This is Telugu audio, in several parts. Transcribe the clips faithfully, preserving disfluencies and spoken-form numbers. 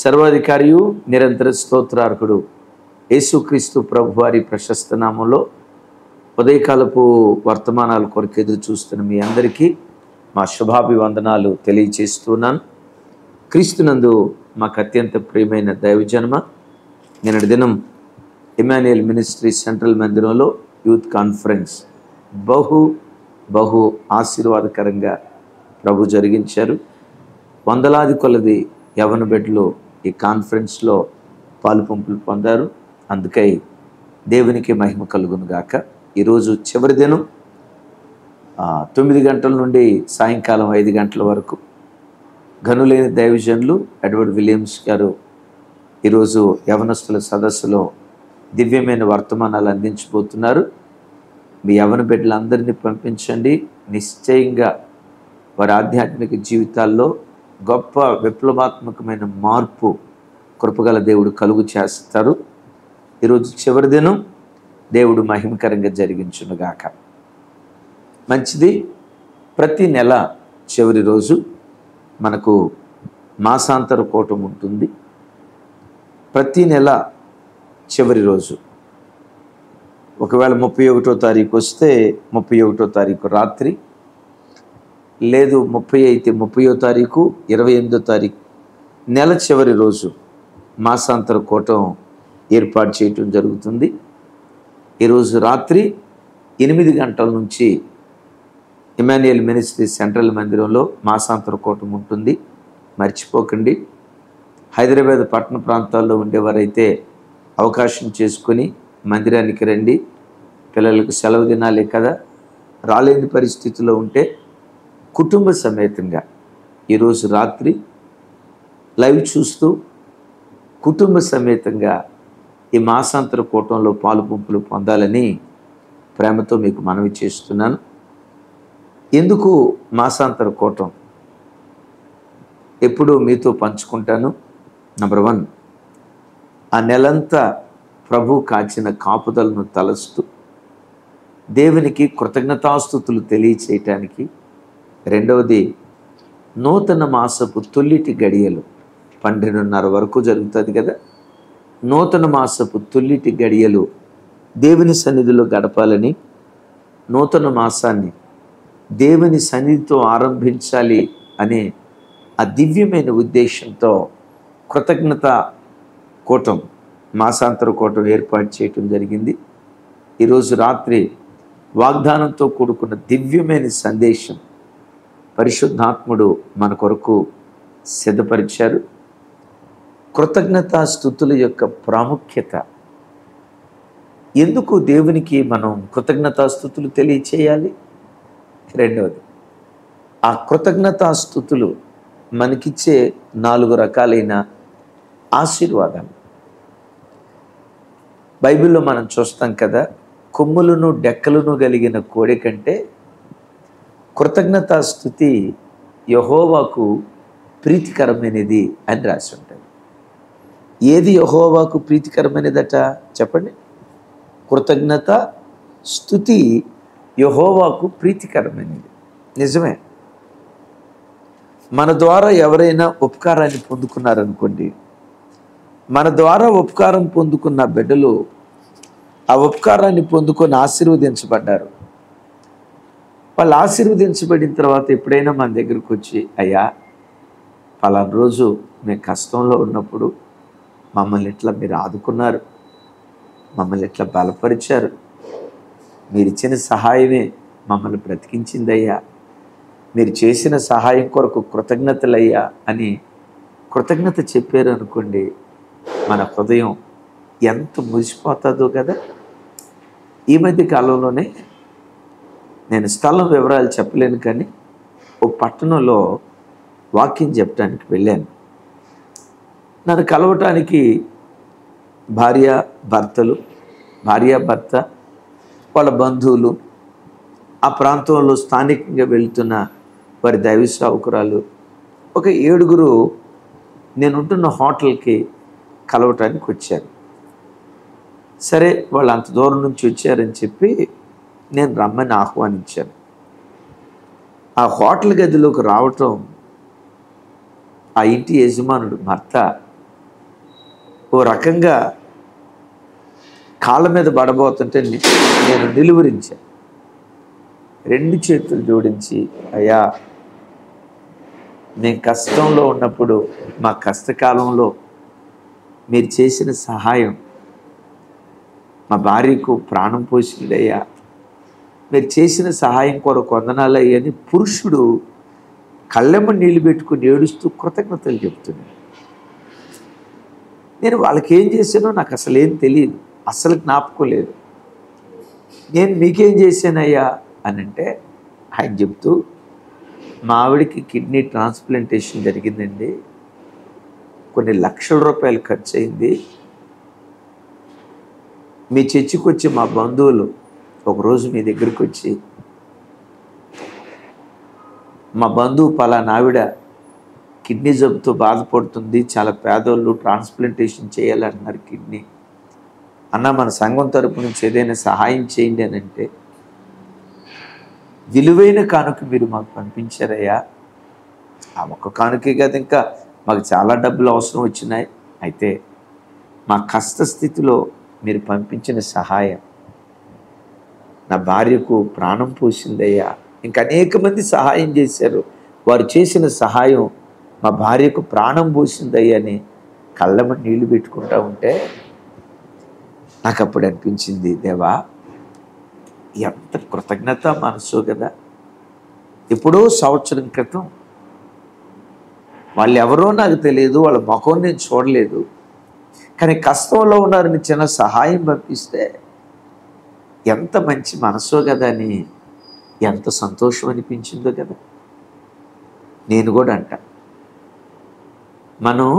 సర్వాధికారియు నిరంతర స్తోత్రార్హుడు యేసుక్రీస్తు ప్రభువారి ప్రశస్త నామంలో ఉదయకాలపు వర్తమానాల కొరకు ఎదురు చూస్తున్న మీ అందరికీ మా శుభాభివందనాలు తెలియజేస్తున్నాను. క్రీస్తునందు మాకు అత్యంత ప్రియమైన దైవజన్మ నిన్నటి దినం ఇమాన్యుయల్ మినిస్ట్రీ సెంట్రల్ మందిరంలో యూత్ కాన్ఫరెన్స్ బహు బహు ఆశీర్వాదకరంగా ప్రభు జరిగించారు. వందలాది కొలది యవన బిడ్డలు ఈ కాన్ఫరెన్స్లో పాలు పంపులు పొందారు. అందుకై దేవునికి మహిమ కలుగును గాక. ఈరోజు చివరి దినం తొమ్మిది గంటల నుండి సాయంకాలం ఐదు గంటల వరకు గనులైన దైవజనులు ఎడ్వర్డ్ విలియమ్స్ గారు ఈరోజు యవనస్తుల సదస్సులో దివ్యమైన వర్తమానాలు అందించబోతున్నారు. మీ యవన బిడ్డలందరినీ పంపించండి. నిశ్చయంగా వారి ఆధ్యాత్మిక జీవితాల్లో గొప్ప విప్లవాత్మకమైన మార్పు కృపగల దేవుడు కలుగు చేస్తారు. ఈరోజు చివరి దినం దేవుడు మహిమకరంగా జరిగించునుగాక. మంచిది. ప్రతి నెల చివరి రోజు మనకు మాసాంతర కూటం ఉంటుంది. ప్రతి నెల చివరి రోజు ఒకవేళ ముప్పై ఒకటో తారీఖు వస్తే ముప్పై ఒకటో తారీఖు రాత్రి, లేదు ముప్పై అయితే ముప్పయో తారీఖు, ఇరవై ఎనిమిదో తారీఖు నెల చివరి రోజు మాసాంతర కూటం ఏర్పాటు చేయటం జరుగుతుంది. ఈరోజు రాత్రి ఎనిమిది గంటల నుంచి ఇమాన్యుయల్ మినిస్ట్రీ సెంట్రల్ మందిరంలో మాసాంతర కూటం ఉంటుంది. మర్చిపోకండి. హైదరాబాద్ పట్టణ ప్రాంతాల్లో ఉండేవారైతే అవకాశం చేసుకొని మందిరానికి రండి. పిల్లలకు సెలవు దినాలే కదా, రాలేని పరిస్థితిలో ఉంటే కుటుంబ సమేతంగా ఈరోజు రాత్రి లైవ్ చూస్తూ కుటుంబ సమేతంగా ఈ మాసాంతర కూటంలో పాలు పంపులు పొందాలని ప్రేమతో మీకు మనవి చేస్తున్నాను. ఎందుకు మాసాంతర కూటం ఎప్పుడు మీతో పంచుకుంటాను. నెంబర్ వన్, ఆ నెలంతా ప్రభు కాచిన కాపుదలను తలస్తూ దేవునికి కృతజ్ఞతాస్తుతులు తెలియచేయటానికి. రెండవది, నూతన మాసపు తొల్లిటి గడియలు పన్నెండున్నర వరకు జరుగుతుంది కదా. నూతన మాసపు తొల్లిటి గడియలు దేవుని సన్నిధిలో గడపాలని, నూతన మాసాన్ని దేవుని సన్నిధితో ఆరంభించాలి అనే ఆ దివ్యమైన ఉద్దేశంతో కృతజ్ఞత కూటం, మాసాంతర కూటం ఏర్పాటు చేయటం జరిగింది. ఈరోజు రాత్రి వాగ్దానంతో కూడుకున్న దివ్యమైన సందేశం పరిశుద్ధాత్ముడు మన కొరకు సిద్ధపరిచారు. కృతజ్ఞతా స్తుతుల యొక్క ప్రాముఖ్యత. ఎందుకు దేవునికి మనం కృతజ్ఞతా స్తుతులు తెలియచేయాలి? రెండవది, ఆ కృతజ్ఞతా స్తుతులు మనకిచ్చే నాలుగు రకాలైన ఆశీర్వాదాలు. బైబిల్లో మనం చూస్తాం కదా, కొమ్ములను డెక్కలను కలిగిన కోడి కంటే కృతజ్ఞతా స్తుతి యెహోవాకు ప్రీతికరమైనది అని రాసి ఉంటుంది. ఏది యెహోవాకు ప్రీతికరమైనదట చెప్పండి? కృతజ్ఞత స్తుతి యెహోవాకు ప్రీతికరమైనది. నిజమే. మన ద్వారా ఎవరైనా ఉపకారాన్ని పొందుకున్నారనుకోండి, మన ద్వారా ఉపకారం పొందుకున్న బిడ్డలు ఆ ఉపకారాన్ని పొందుకొని ఆశీర్వదించబడ్డారు. వాళ్ళు ఆశీర్వదించబడిన తర్వాత ఎప్పుడైనా మన దగ్గరకు వచ్చి, అయ్యా పలానా రోజు మేము కష్టంలో ఉన్నప్పుడు మమ్మల్ని ఇట్లా మీరు ఆదుకున్నారు, మమ్మల్ని ఇట్లా బలపరిచారు, మీరు ఇచ్చిన సహాయమే మమ్మల్ని బ్రతికించిందయ్యా, మీరు చేసిన సహాయం కొరకు కృతజ్ఞతలయ్యా అని కృతజ్ఞత చెప్పారు అనుకోండి, మన హృదయం ఎంత మురిసిపోతుందో కదా. ఈ మధ్య కాలంలోనే నేను స్థలం వివరాలు చెప్పలేను, కానీ ఓ పట్టణంలో వాకింగ్ చెప్పడానికి వెళ్ళాను. నన్ను కలవటానికి భార్య భర్తలు, భార్య భర్త, వాళ్ళ బంధువులు, ఆ ప్రాంతంలో స్థానికంగా వెళుతున్న వారి దైవ సేవకురాలు, ఒక ఏడుగురు నేనుంటున్న హోటల్కి కలవటానికి వచ్చారు. సరే, వాళ్ళు అంత దూరం నుంచి వచ్చారని చెప్పి నేను రమ్మని ఆహ్వానించాను. ఆ హోటల్ గదిలోకి రావటం ఆ ఇంటి యజమానుడు భర్త ఓ రకంగా కాళ్ళ మీద పడబోతుంటే నేను నిలువరించాను. రెండు చేతులు జోడించి, అయ్యా నేను కష్టంలో ఉన్నప్పుడు, మా కష్టకాలంలో మీరు చేసిన సహాయం మా భార్యకు ప్రాణం పోసిందయ్యా, మీరు చేసిన సహాయం కొరకు వందనాలయ్యా అని పురుషుడు కళ్ళెమ్మ నీళ్లు పెట్టుకుని ఏడుస్తూ కృతజ్ఞతలు చెప్తున్నాడు. నేను వాళ్ళకి ఏం చేశానో నాకు అసలు ఏం తెలియదు, అసలు జ్ఞాపకం లేదు. నేను మీకేం చేశానయ్యా అని అంటే ఆయన చెప్తూ, మా ఆవిడకి కిడ్నీ ట్రాన్స్ప్లాంటేషన్ జరిగిందండి, కొన్ని లక్షల రూపాయలు ఖర్చు అయింది. మీ చర్చికి వచ్చి మా బంధువులు ఒకరోజు మీ దగ్గరికి వచ్చి, మా బంధువు పలానా ఆవిడ కిడ్నీ జబ్బుతో బాధపడుతుంది, చాలా పేదోళ్ళు, ట్రాన్స్ప్లాంటేషన్ చేయాలన్నారు కిడ్నీ అన్న, మన సంఘం తరపు నుంచి ఏదైనా సహాయం చేయండి అని అంటే, విలువైన కానుక మీరు మాకు పంపించారయ్యా. ఆ ఒక్క కానుకే కదా, ఇంకా మాకు చాలా డబ్బులు అవసరం వచ్చినాయి. అయితే మా కష్టస్థితిలో మీరు పంపించిన సహాయం నా భార్యకు ప్రాణం పోసిందయ్యా. ఇంకా అనేక మంది సహాయం చేశారు, వారు చేసిన సహాయం మా భార్యకు ప్రాణం పోసిందయ్యా అని కళ్ళమ నీళ్లు పెట్టుకుంటా ఉంటే నాకు అప్పుడు అనిపించింది, దేవా ఎంత కృతజ్ఞత మనసు కదా. ఎప్పుడో సంవత్సరం క్రితం వాళ్ళు ఎవరో నాకు తెలియదు, వాళ్ళ ముఖం నేను చూడలేదు, కానీ కష్టంలో ఉన్నారని చిన్న సహాయం పంపిస్తే ఎంత మంచి మనసో కదా అని ఎంత సంతోషం అనిపించిందో కదా. నేను కూడా అంట, మనం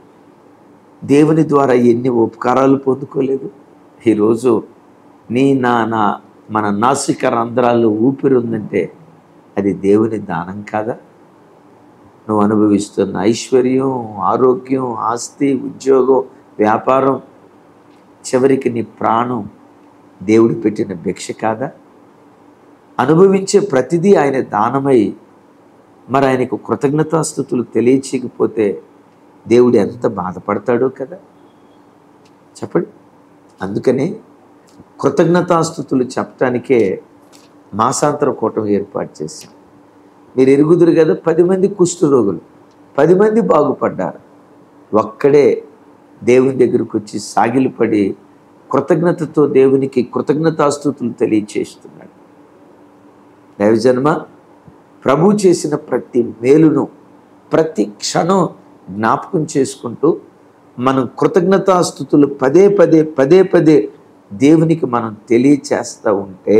దేవుని ద్వారా ఎన్ని ఉపకారాలు పొందుకోలేదు. ఈరోజు నీ నా నా మన నాసిక రంధ్రాలు ఊపిరి ఉందంటే అది దేవుని దానం కాదా? నువ్వు అనుభవిస్తున్న ఐశ్వర్యం, ఆరోగ్యం, ఆస్తి, ఉద్యోగం, వ్యాపారం, చివరికి నీ ప్రాణం దేవుడు పెట్టిన భిక్ష కాదా? అనుభవించే ప్రతిదీ ఆయన దానమై మరి ఆయనకు కృతజ్ఞతాస్తుతులు తెలియచేయకపోతే దేవుడు ఎంత బాధపడతాడో కదా. చెప్పండి. అందుకని కృతజ్ఞతాస్తుతులు చెప్పడానికే మాసాంతర కూటం ఏర్పాటు చేశాం. మీరు ఎరుగుదురు కదా, పది మంది కుష్ఠరోగులు, పది మంది బాగుపడ్డారు. ఒక్కడే దేవుని దగ్గరకు వచ్చి సాగిలపడి కృతజ్ఞతతో దేవునికి కృతజ్ఞతాస్తుతులు తెలియచేస్తున్నాడు. దైవజన్మ, ప్రభు చేసిన ప్రతి మేలును ప్రతి క్షణం జ్ఞాపకం చేసుకుంటూ మనం కృతజ్ఞతాస్తుతులు పదే పదే పదే పదే దేవునికి మనం తెలియచేస్తూ ఉంటే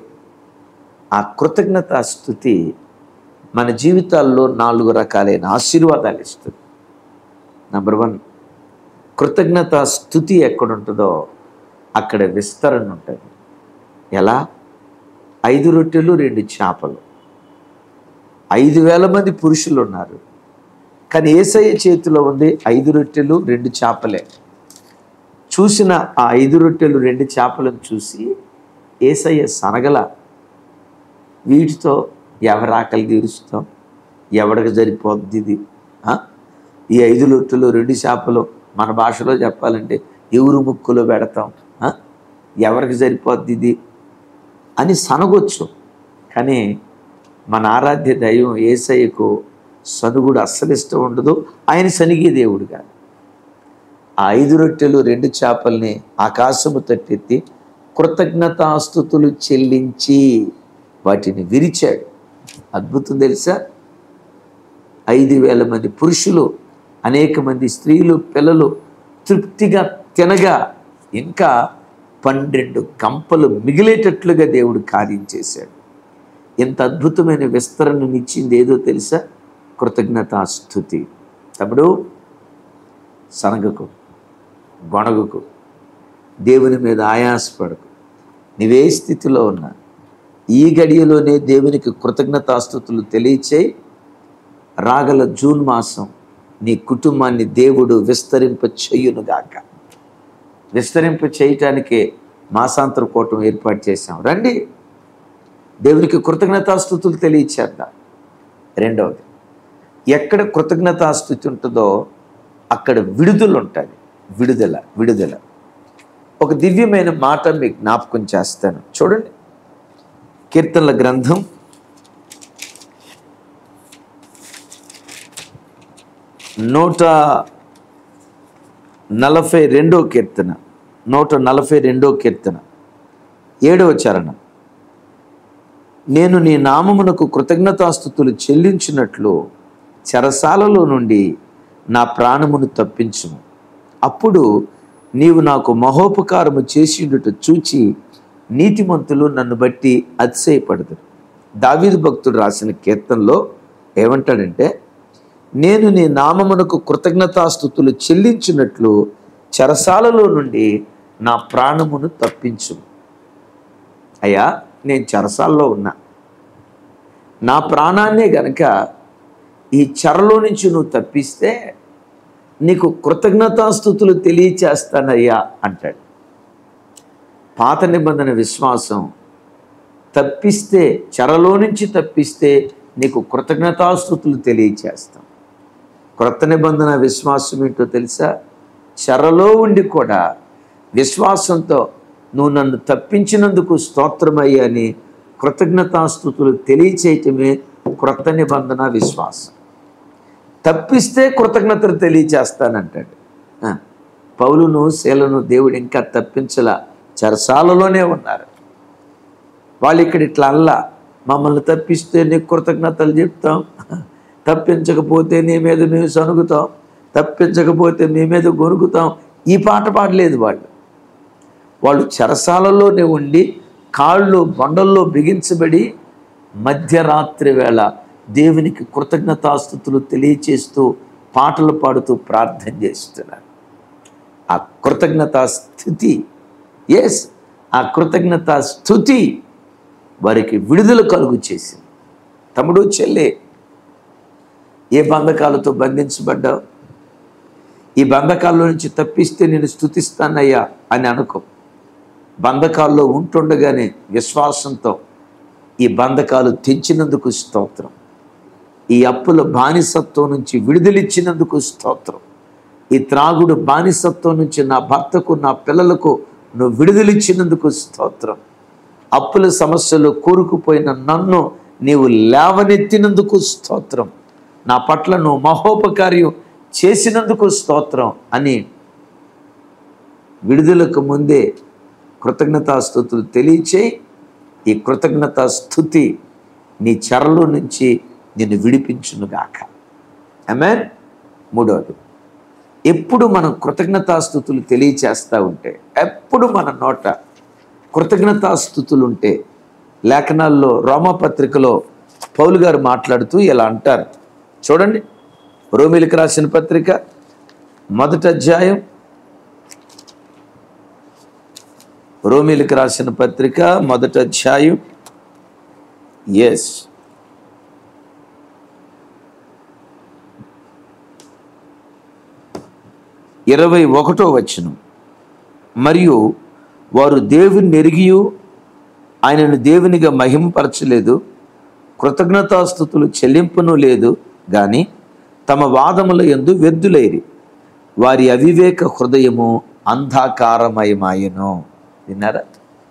ఆ కృతజ్ఞతాస్తుతి మన జీవితాల్లో నాలుగు రకాలైన ఆశీర్వాదాలు ఇస్తుంది. నెంబర్ వన్, కృతజ్ఞతాస్తుతి ఎక్కడుంటుందో అక్కడ విస్తరణ ఉంటుంది. ఎలా? ఐదు రొట్టెలు రెండు చేపలు, ఐదు వేల మంది పురుషులు ఉన్నారు, కానీ యేసయ్య చేతిలో ఉంది ఐదు రొట్టెలు రెండు చేపలే. చూసిన ఆ ఐదు రొట్టెలు రెండు చేపలను చూసి యేసయ్య సనగల, వీటితో ఎవరి ఆకలి తీరుస్తాం, ఎవడికి సరిపోద్ది ఇది, ఈ ఐదు రొట్టెలు రెండు చేపలు మన భాషలో చెప్పాలంటే ఎవరు ముక్కులో పెడతాం, ఎవరికి సరిపోద్ది ఇది అని సనగొచ్చు. కానీ మన ఆరాధ్య దైవం యేసయ్యకు సనుగుడు అస్సలు ఇష్టం ఉండదు, ఆయన సనిగే దేవుడు కాదు. ఆ ఐదు రొట్టెలు రెండు చేపల్ని ఆకాశము తట్టెత్తి కృతజ్ఞతాస్తుతులు చెల్లించి వాటిని విరిచాడు. అద్భుతం తెలుసా? ఐదు వేల మంది పురుషులు, అనేక మంది స్త్రీలు, పిల్లలు తృప్తిగా తినగా ఇంకా పన్నెండు గంపలు మిగిలేటట్లుగా దేవుడు కార్యం చేశాడు. ఎంత అద్భుతమైన విస్తరణనిచ్చింది ఏదో తెలుసా? కృతజ్ఞతాస్తుతి. తమ్ముడు, సనగకు, గొణగకు, దేవుని మీద ఆయాసపడకు. నీవే స్థితిలో ఉన్నా ఈ గడియలోనే దేవునికి కృతజ్ఞతాస్తుతులు తెలియచేయి. రాగల జూన్ మాసం నీ కుటుంబాన్ని దేవుడు విస్తరింప చేయునుగాక. విస్తరింప చేయటానికే మాసాంతర కూటం ఏర్పాటు చేశాం. రండి, దేవునికి కృతజ్ఞతాస్తుతులు తెలియచేద్దాం. రెండవది, ఎక్కడ కృతజ్ఞతాస్తుతి ఉంటుందో అక్కడ విడుదల ఉంటుంది. విడుదల విడుదల. ఒక దివ్యమైన మాట మీకు జ్ఞాపకం చేస్తాను. చూడండి, కీర్తనల గ్రంథం నూట నలభై రెండో కీర్తన నూట నలభై రెండో కీర్తన ఏడవ చరణం. నేను నీ నామమునకు కృతజ్ఞతాస్తుతులు చెల్లించినట్లు చెరసాలలో నుండి నా ప్రాణమును తప్పించుము. అప్పుడు నీవు నాకు మహోపకారము చేసిండుట చూచి నీతిమంతులు నన్ను బట్టి అతిశయపడదు. దావీదు భక్తుడు రాసిన కీర్తనలో ఏమంటాడంటే, నేను నీ నామమునకు కృతజ్ఞతాస్తుతులు చెల్లించినట్లు చెరసాలలో నుండి నా ప్రాణమును తప్పించు. అయ్యా, నేను చెరసాల్లో ఉన్నా, నా ప్రాణాన్నే గనక ఈ చెరలో నుంచి నువ్వు తప్పిస్తే నీకు కృతజ్ఞతాస్తుతులు తెలియచేస్తానయ్యా అంటాడు. పాత నిబంధన విశ్వాసం, తప్పిస్తే, చెరలో నుంచి తప్పిస్తే నీకు కృతజ్ఞతాస్తుతులు తెలియచేస్తాం. క్రొత్త నిబంధన విశ్వాసం ఏంటో తెలుసా? చెరలో ఉండి కూడా విశ్వాసంతో నువ్వు నన్ను తప్పించినందుకు స్తోత్రమయ్యా అని కృతజ్ఞతాస్తుతులు తెలియచేయటమే క్రొత్త నిబంధన విశ్వాసం. తప్పిస్తే కృతజ్ఞతలు తెలియచేస్తానంటాడు. పౌలును శీలను దేవుడు ఇంకా తప్పించలా, చెరసాలలోనే ఉన్నారు. వాళ్ళు ఇక్కడ ఇట్లా అల్లా, మమ్మల్ని తప్పిస్తే నీకు కృతజ్ఞతలు చెప్తాం, తప్పించకపోతే నీ మీద మేము సనుగుతాం, తప్పించకపోతే మీ మీద గొనుకుతాం. ఈ పాట పాడలేదు వాళ్ళు. వాళ్ళు చెరసాలలోనే ఉండి కాళ్ళు బండల్లో బిగించబడి మధ్యరాత్రి వేళ దేవునికి కృతజ్ఞతాస్తుతులు తెలియచేస్తూ పాటలు పాడుతూ ప్రార్థన చేస్తున్నారు. ఆ కృతజ్ఞతా స్థితి, ఎస్, ఆ కృతజ్ఞతా స్థుతి వారికి విడుదల కలుగు చేసింది. తమ్ముడు, చెల్లె, ఏ బంధకాలతో బంధించబడ్డావు? ఈ బంధకాల్లో నుంచి తప్పిస్తే నేను స్తుతిస్తానయ్యా అని అనుకో. బంధకాల్లో ఉంటుండగానే విశ్వాసంతో ఈ బంధకాలు తెంచినందుకు స్తోత్రం, ఈ అప్పుల బానిసత్వం నుంచి విడుదలిచ్చినందుకు స్తోత్రం, ఈ త్రాగుడు బానిసత్వం నుంచి నా భర్తకు నా పిల్లలకు నువ్వు విడుదలిచ్చినందుకు స్తోత్రం, అప్పుల సమస్యలు కూరుకుపోయిన నన్ను నీవు లేవనెత్తినందుకు స్తోత్రం, నా పట్ల నువ్వు మహోపకార్యం చేసినందుకు స్తోత్రం అని విడుదలకు ముందే కృతజ్ఞతాస్తుతులు తెలియచేయి. ఈ కృతజ్ఞతా స్తుతి నీ చెరలో నుంచి నిన్ను విడిపించునుగాక. ఆమేన్. మూడవది, ఎప్పుడు మనం కృతజ్ఞతాస్తుతులు తెలియచేస్తూ ఉంటే, ఎప్పుడు మన నోట కృతజ్ఞతాస్తుతులు ఉంటే, లేఖనాల్లో రోమాపత్రికలో పౌలు గారు మాట్లాడుతూ ఇలా అంటారు. చూడండి, రోమీలకు రాసిన పత్రిక మొదటి అధ్యాయం, రోమీలకు రాసిన పత్రిక మొదటి అధ్యాయం, ఎస్, ఇరవై ఒకటో వచనం. మరియు వారు దేవుని ఎరిగియు ఆయనను దేవునిగా మహిమపరచలేదు, కృతజ్ఞతాస్తుతులు చెల్లింపును లేదు గాని తమ వాదముల యందు వ్యర్థులైరి, వారి అవివేక హృదయము అంధకారమయమాయెను. విన్నారా?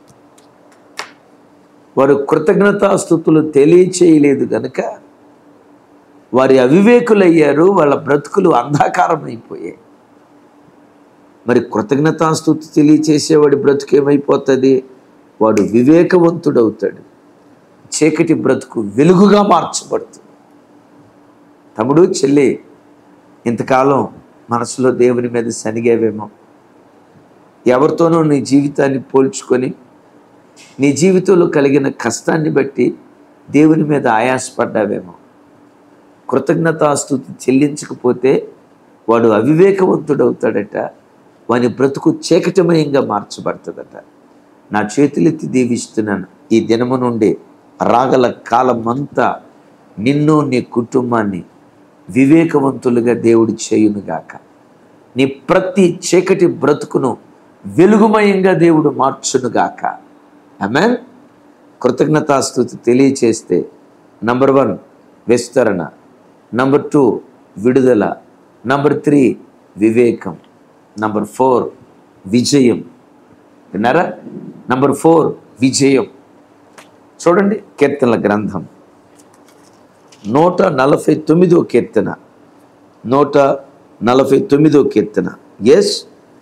వారు కృతజ్ఞతాస్తుతులు తెలియచేయలేదు కనుక వారి అవివేకులయ్యారు, వాళ్ళ బ్రతుకులు అంధకారం అయిపోయాయి. మరి కృతజ్ఞతాస్తుతి తెలియచేసేవాడి బ్రతుకు ఏమైపోతుంది? వాడు వివేకవంతుడవుతాడు, చీకటి బ్రతుకు వెలుగుగా మార్చబడుతుంది. తమ్ముడు, చెల్లి, ఇంతకాలం మనసులో దేవుని మీద సనిగేవేమో, ఎవరితోనో నీ జీవితాన్ని పోల్చుకొని నీ జీవితంలో కలిగిన కష్టాన్ని బట్టి దేవుని మీద ఆయాసపడ్డావేమో. కృతజ్ఞతాస్తుతి చెల్లించకపోతే వాడు అవివేకవంతుడవుతాడట, వాని బ్రతుకు చీకటిమయంగా మార్చబడుతుందట. నా చేతులెత్తి దీవిస్తున్నాను, ఈ దినము నుండి రాగల కాలమంతా నిన్ను నీ కుటుంబాన్ని వివేకవంతులుగా దేవుడు చేయునుగాక. నీ ప్రతి చీకటి బ్రతుకును వెలుగుమయంగా దేవుడు మార్చునుగాక. ఆమేన్. కృతజ్ఞతాస్తుతి తెలియచేస్తే నంబర్ వన్ విస్తరణ, నంబర్ టూ విడుదల, నంబర్ త్రీ వివేకం, నంబర్ ఫోర్ విజయం. విన్నారా? నంబర్ ఫోర్ విజయం. చూడండి కీర్తనల గ్రంథం నూట నలభై తొమ్మిదో కీర్తన, నూట నలభై తొమ్మిదో కీర్తన. ఎస్,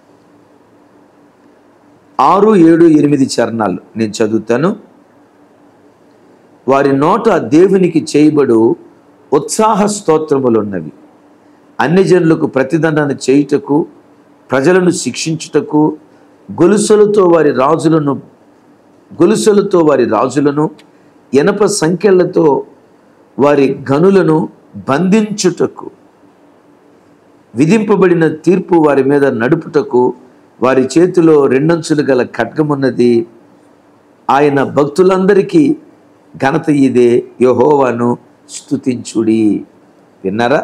ఆరు ఏడు ఎనిమిది చరణాలు నేను చదువుతాను. వారి నోట దేవునికి చేయబడు ఉత్సాహ స్తోత్రములున్నవి. అన్ని జనులకు ప్రతిదండన చేయుటకు, ప్రజలను శిక్షించుటకు, గొలుసులతో వారి రాజులను గొలుసులతో వారి రాజులను ఎనప సంఖ్యలతో వారి గనులను బంధించుటకు, విధింపబడిన తీర్పు వారి మీద నడుపుటకు వారి చేతిలో రెండంచులు గల ఖడ్గమున్నది. ఆయన భక్తులందరికీ ఘనత ఇదే, యెహోవాను స్తుతించుడి. విన్నారా?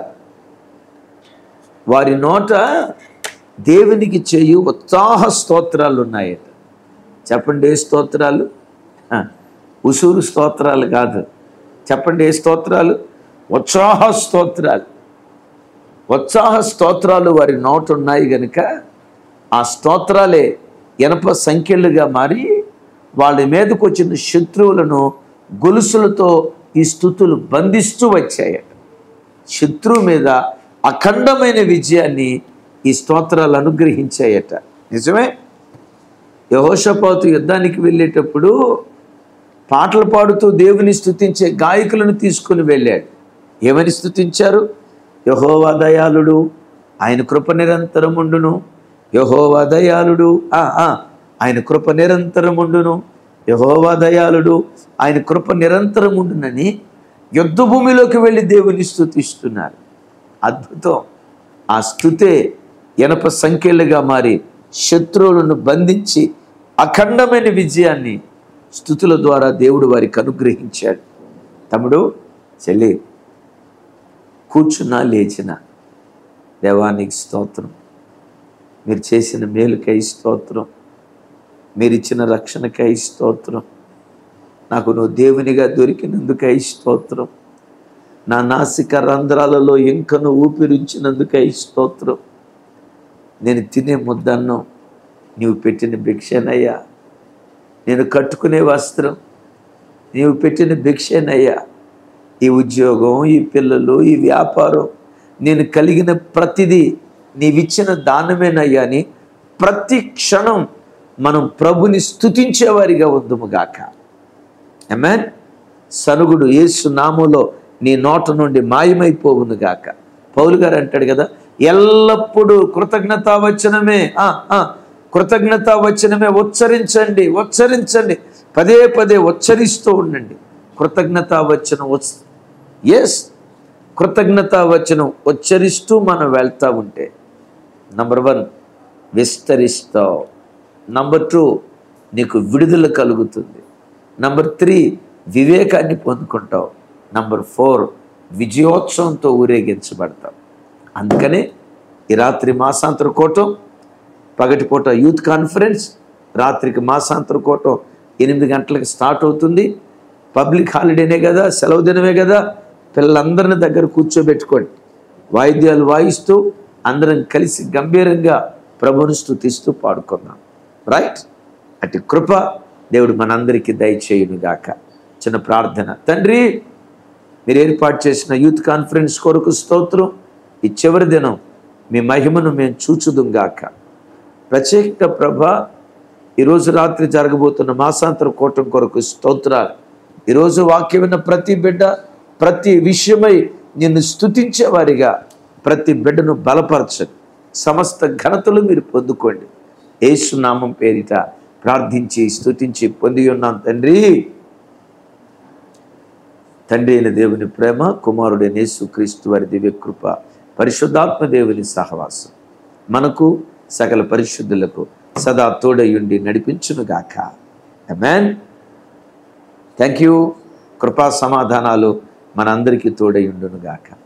వారి నోట దేవునికి చేయు ఉత్సాహ స్తోత్రాలు ఉన్నాయట. చెప్పండి ఏ స్తోత్రాలు? ఉసూరు స్తోత్రాలు కాదు. చెప్పండి ఏ స్తోత్రాలు? ఉత్సాహ స్తోత్రాలు. ఉత్సాహ స్తోత్రాలు వారి నోట ఉన్నాయి గనుక ఆ స్తోత్రాలే ఎనప సంఖ్యలుగా మారి వాళ్ళ మీదకు వచ్చిన శత్రువులను గొలుసులతో ఈ స్తుతులు బంధిస్తూ వచ్చాయట. శత్రువు మీద అఖండమైన విజయాన్ని ఈ స్తోత్రాలు అనుగ్రహించాయట. నిజమే. యెహోషాపాతు యుద్ధానికి వెళ్ళేటప్పుడు పాటలు పాడుతూ దేవుని స్తుతించే గాయకులను తీసుకుని వెళ్ళాడు. ఏమని స్తుతించారు? యెహోవా దయాళుడు, ఆయన కృప నిరంతరముండును. యెహోవా దయాళుడు, ఆయన కృప నిరంతరముండును. యెహోవా దయాళుడు, ఆయన కృప నిరంతరముండునని యుద్ధ భూమిలోకి వెళ్ళి దేవుని స్తుతిస్తున్నారు. అద్భుతం. ఆ స్తుతే ఎనప సంఖ్యలుగా మారి శత్రువులను బంధించి అఖండమైన విజయాన్ని స్తుతుల ద్వారా దేవుడు వారికి అనుగ్రహించాడు. తమ్ముడు, చెల్లి, కూర్చున్నా లేచిన దేవానికి స్తోత్రం. మీరు చేసిన మేలుకై స్తోత్రం. మీరు ఇచ్చిన రక్షణకై స్తోత్రం. నాకు నువ్వు దేవునిగా దొరికినందుకై స్తోత్రం. నా నాసిక రంధ్రాలలో ఇంకను ఊపిరించినందుకై స్తోత్రం. నేను తినే ముద్దన్నం నీవు పెట్టిన భిక్షనయ్యా. నేను కట్టుకునే వస్త్రం నీవు పెట్టిన భిక్షనయ్యా. ఈ ఉద్యోగం, ఈ పిల్లలు, ఈ వ్యాపారం, నేను కలిగిన ప్రతిదీ నీవిచ్చిన దానమేనయ్యా అని ప్రతి క్షణం మనం ప్రభుని స్తుతించేవారిగా ఉందుముగాక. ఆమేన్. సనుగుడు యేసు నామములో నీ నోట నుండి మాయమైపోవునుగాక. పౌలు గారు అంటాడు కదా, ఎల్లప్పుడూ కృతజ్ఞతావచనమే కృతజ్ఞతావచనమే ఉచ్చరించండి ఉచ్చరించండి పదే పదే ఉచ్చరిస్తూ ఉండండి. కృతజ్ఞతావచనం ఎస్ కృతజ్ఞతావచనం ఉచ్చరిస్తూ మనం వెళ్తూ ఉంటే నంబర్ వన్ విస్తరిస్తావు. నంబర్ టూ నీకు విడుదల కలుగుతుంది. నంబర్ త్రీ వివేకాన్ని పొందుకుంటావు. Number four విజయోత్సవంతో ఊరేగించబడతావు. అందుకనే ఈ రాత్రి మాసాంతర కూటం, పగటిపూట యూత్ కాన్ఫరెన్స్, రాత్రికి మాసాంతర కూటం ఎనిమిది గంటలకు స్టార్ట్ అవుతుంది. పబ్లిక్ హాలిడేనే కదా, సెలవు దినమే కదా. పిల్లలందరిని దగ్గర కూర్చోబెట్టుకోండి. వాయిద్యాలు వాయిస్తూ అందరం కలిసి గంభీరంగా ప్రభువును స్తుతిస్తూ పాడుకుందాం. రైట్? అటు కృప దేవుడు మనందరికీ దయచేయునుగాక. చిన్న ప్రార్థన. తండ్రి, మీరు ఏర్పాటు చేసిన యూత్ కాన్ఫరెన్స్ కొరకు స్తోత్రం. ఈ చివరి దినం మీ మహిమను మేము చూచుదుంగాక. ప్రత్యేక ప్రభ, ఈరోజు రాత్రి జరగబోతున్న మాసాంతర కూటం కొరకు స్తోత్రాలు. ఈరోజు వాక్యం విన్న ప్రతి బిడ్డ ప్రతి విషయమై నిన్ను స్తుతించేవారిగా ప్రతి బిడ్డను బలపరచండి. సమస్త ఘనతలు మీరు పొందుకోండి. యేసు నామం పేరిట ప్రార్థించి స్తుతించి పొంది ఉన్నాం తండ్రి. తండ్రి అయిన దేవుని ప్రేమ, కుమారుడైన యేసుక్రీస్తు వారి దివ్యకృప, పరిశుద్ధాత్మ దేవుని సహవాసం మనకు సకల పరిశుద్ధులకు సదా తోడయుండి నడిపించునుగాక. ఆమేన్. Thank you. కృపా సమాధానాలు మనందరికీ తోడయుండునుగాక.